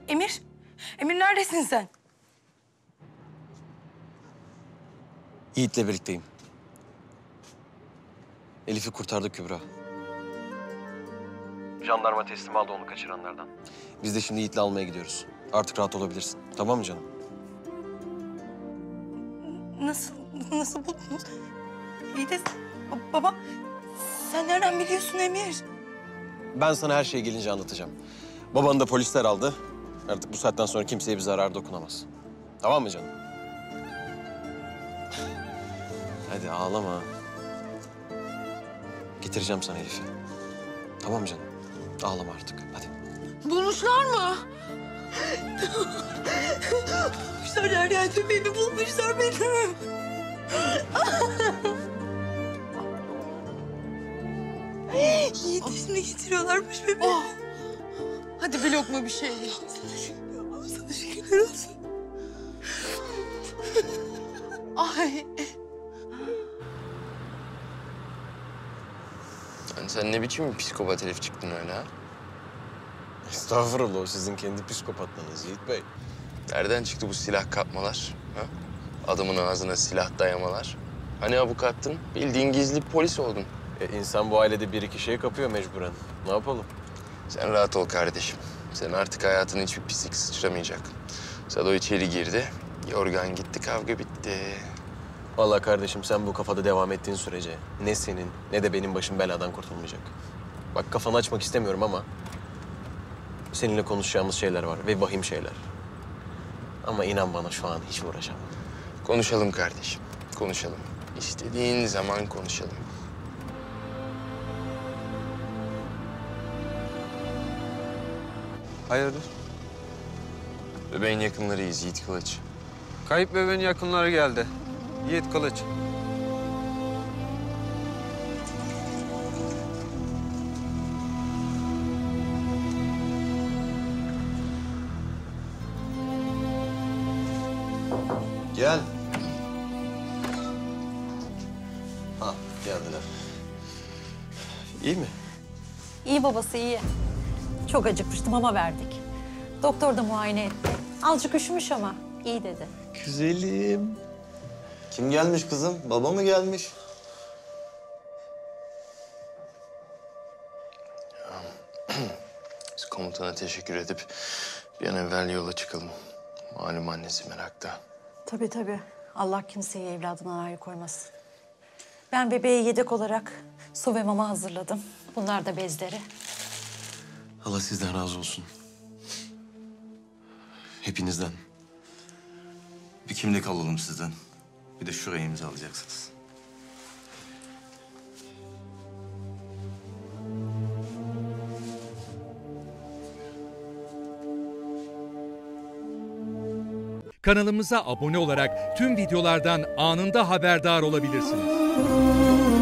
Emir? Emir neredesin sen? Yiğit'le birlikteyim. Elif'i kurtardı Kübra. Jandarma teslim aldı onu kaçıranlardan. Biz de şimdi Yiğit'le almaya gidiyoruz. Artık rahat olabilirsin. Tamam mı canım? Nasıl buldunuz? İyi de baba, sen nereden biliyorsun Emir? Ben sana her şey gelince anlatacağım. Babanı da polisler aldı. Artık bu saatten sonra kimseye bir zarar dokunamaz. Tamam mı canım? Hadi ağlama. Getireceğim sana Elif'i. Tamam mı canım? Ağlama artık. Hadi. Bulmuşlar mı? Bulmuşlar her yerde beni bulmuşlar beni. Yiğit'i şimdi getiriyorlarmış bebeği. Oh. Hadi bir lokma bir şey. Sana şükürler olsun. Ay. Yani sen ne biçim bir psikopat herif çıktın öyle ha? Estağfurullah, o sizin kendi psikopatlığınız Yiğit Bey. Nereden çıktı bu silah kapmalar? Ha? Adamın ağzına silah dayamalar. Hani avukattın, bildiğin gizli polis oldun. İnsan bu ailede bir iki şey kapıyor mecburen. Ne yapalım? Sen rahat ol kardeşim. Sen artık hayatına hiçbir pislik sıçramayacak. Sado içeri girdi, yorgan gitti, kavga bitti. Vallahi kardeşim, sen bu kafada devam ettiğin sürece ne senin ne de benim başım beladan kurtulmayacak. Bak, kafanı açmak istemiyorum ama seninle konuşacağımız şeyler var ve vahim şeyler. Ama inan bana, şu an hiç uğraşamam. Konuşalım kardeşim, konuşalım. İstediğin zaman konuşalım. Hayırdır? Bebeğin yakınlarıyız Yiğit Kılıç. Kayıp bebeğin yakınları geldi. Yiğit Kılıç. Gel. Ha, geldiler. İyi mi? İyi babası iyi. Çok acıkmıştı, mama verdik. Doktor da muayene etti. Azıcık üşümüş ama iyi dedi. Güzelim. Kim gelmiş kızım? Baba mı gelmiş? Biz komutana teşekkür edip bir an evvel yola çıkalım. Malum annesi merakta. Tabii tabii. Allah kimseyi evladından ayrı koymasın. Ben bebeğe yedek olarak su ve mama hazırladım. Bunlar da bezleri. Allah sizden razı olsun. Hepinizden. Bir kimlik alalım sizden. Bir de şuraya imzalayacaksınız. Kanalımıza abone olarak tüm videolardan anında haberdar olabilirsiniz.